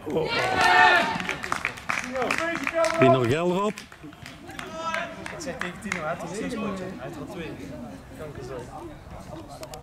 Oh. Tino gel erop. Ik zeg tegen Tino, hij had er 6 potjes. Hij had er 2. Kanker zo.